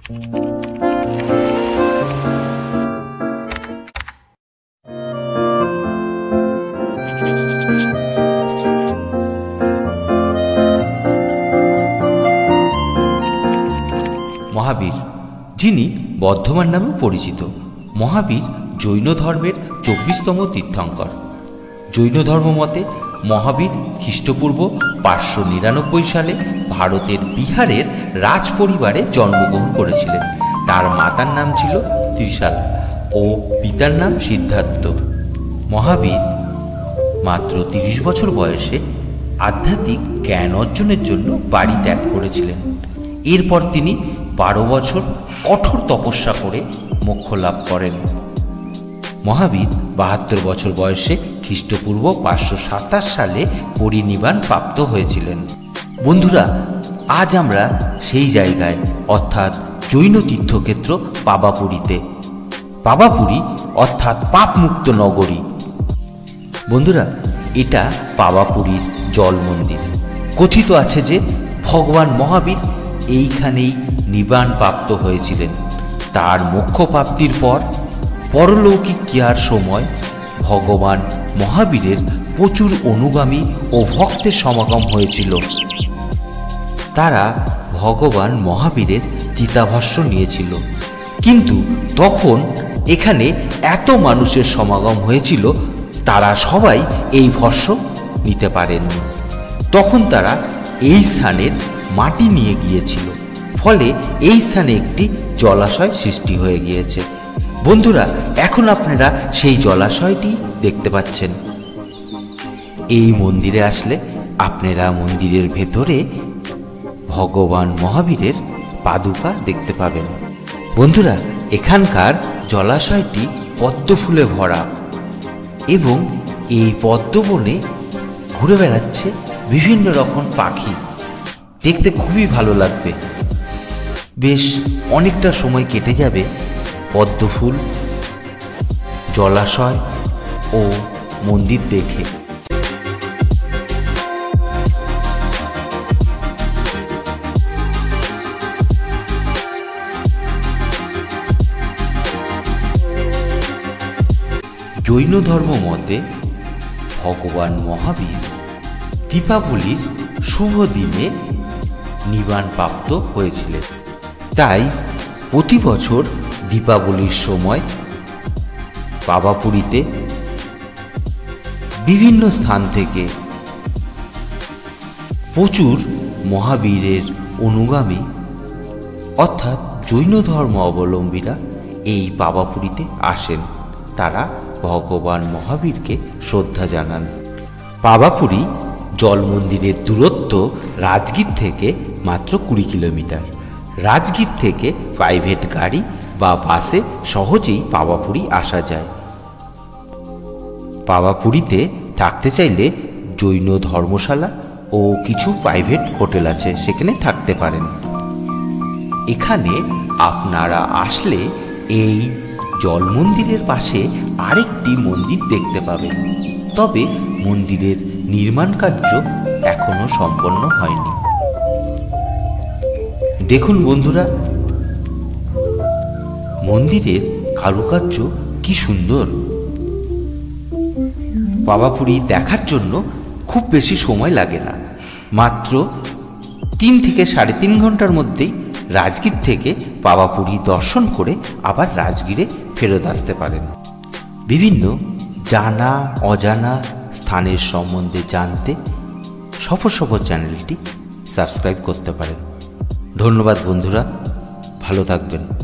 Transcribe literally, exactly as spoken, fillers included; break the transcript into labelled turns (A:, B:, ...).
A: মহাবীর, যিনি বর্ধমান নামে পরিচিত। মহাবীর জৈন ধর্মের চব্বিশতম তীর্থঙ্কর। জৈন ধর্ম মতে মহাবীর খ্রিস্টপূর্ব পাঁচশো নিরানব্বই সালে ভারতের বিহারের রাজ পরিবারে জন্মগ্রহণ করেছিলেন। তার মাতার নাম ছিল ত্রিশালা ও পিতার নাম সিদ্ধার্থ। মহাবীর মাত্র তিরিশ বছর বয়সে আধ্যাত্মিক জ্ঞান অর্জনের জন্য বাড়ি ত্যাগ করেছিলেন। এরপর তিনি বারো বছর কঠোর তপস্যা করে মোক্ষ লাভ করেন। মহাবীর বাহাত্তর বছর বয়সে খ্রিস্টপূর্ব পাঁচশো সাতাশ সালে পরিনির্বাণ প্রাপ্ত হয়েছিলেন। বন্ধুরা, আজ আমরা সেই জায়গায় অর্থাৎ জৈন তীর্থক্ষেত্র পাবাপুরীতে। পাবাপুরী অর্থাৎ পাপমুক্ত নগরী। বন্ধুরা, এটা পাবাপুরীর জল মন্দির। কথিত আছে যে ভগবান মহাবীর এইখানেই নির্বাণ প্রাপ্ত হয়েছিলেন। তার মোক্ষ প্রাপ্তির পর পরলৌকিক ক্রিয়ার সময় ভগবান মহাবীরের প্রচুর অনুগামী ও ভক্তের সমাগম হয়েছিল। তারা ভগবান মহাবীরের চিতাভস্ম নিয়েছিল, কিন্তু তখন এখানে এত মানুষের সমাগম হয়েছিল তারা সবাই এই ভস্ম নিতে পারেননি। তখন তারা এই স্থানের মাটি নিয়ে গিয়েছিল, ফলে এই স্থানে একটি জলাশয় সৃষ্টি হয়ে গিয়েছে। বন্ধুরা, এখন আপনারা সেই জলাশয়টি দেখতে পাচ্ছেন। এই মন্দিরে আসলে আপনারা মন্দিরের ভেতরে ভগবান মহাবীরের পাদুকা দেখতে পাবেন। বন্ধুরা, এখানকার জলাশয়টি পদ্ম ফুলে ভরা এবং এই পদ্মবনে ঘুরে বেড়াচ্ছে বিভিন্ন রকম পাখি। দেখতে খুবই ভালো লাগবে। বেশ অনেকটা সময় কেটে যাবে পদ্মফুল, জলাশয় ও মন্দির দেখে। জৈন ধর্ম মতে ভগবান মহাবীর দীপাবলির শুভ দিনে নির্বাণ প্রাপ্ত হয়েছিলেন। তাই প্রতি বছর দীপাবলির সময় পাবাপুরীতে বিভিন্ন স্থান থেকে প্রচুর মহাবীরের অনুগামী অর্থাৎ জৈন ধর্ম অবলম্বীরা এই পাবাপুরীতে আসেন। তারা ভগবান মহাবীরকে শ্রদ্ধা জানান। পাবাপুরী জল মন্দিরের দূরত্ব রাজগীর থেকে মাত্র কুড়ি কিলোমিটার। রাজগীর থেকে প্রাইভেট গাড়ি বা বাসে সহজেই পাবাপুরী আসা যায়। পাবাপুরীতে থাকতে চাইলে জৈন ধর্মশালা ও কিছু প্রাইভেট হোটেল আছে, সেখানে থাকতে পারেন। এখানে আপনারা আসলে এই জল মন্দিরের পাশে আরেকটি মন্দির দেখতে পাবেন, তবে মন্দিরের নির্মাণ কার্য এখনো সম্পন্ন হয়নি। দেখুন বন্ধুরা, মন্দিরের কারুকার্য কি সুন্দর। পাবাপুরী দেখার জন্য খুব বেশি সময় লাগে না, মাত্র তিন থেকে সাড়ে তিন ঘন্টার মধ্যেই রাজগীর থেকে পাবাপুরী দর্শন করে আবার রাজগীরে ফেরত আসতে পারেন। বিভিন্ন জানা অজানা স্থানের সম্বন্ধে জানতে সফর সফর চ্যানেলটি সাবস্ক্রাইব করতে পারেন। ধন্যবাদ বন্ধুরা, ভালো থাকবেন।